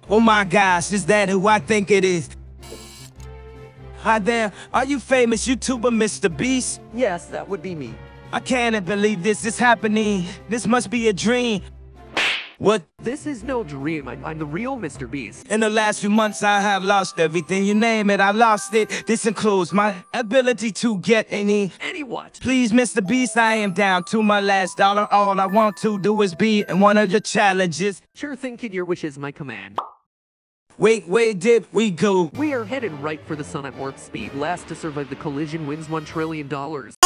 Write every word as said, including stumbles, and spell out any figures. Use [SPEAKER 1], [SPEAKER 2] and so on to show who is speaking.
[SPEAKER 1] Oh my gosh, is that who I think it is? Hi there, are you famous YouTuber MrBeast?
[SPEAKER 2] Yes, that would be me.
[SPEAKER 1] I can't believe this is happening. This must be a dream. What?
[SPEAKER 2] This is no dream. I'm, I'm the real MrBeast.
[SPEAKER 1] In the last few months I have lost everything. You name it, I lost it. This includes my ability to get any.
[SPEAKER 2] Any what?
[SPEAKER 1] Please, MrBeast, I am down to my last dollar. All I want to do is be in one of your challenges.
[SPEAKER 2] Sure thing, kid, your wish is my command.
[SPEAKER 1] Wait, where did we go?
[SPEAKER 2] We are headed right for the sun at warp speed. Last to survive the collision wins one trillion dollars.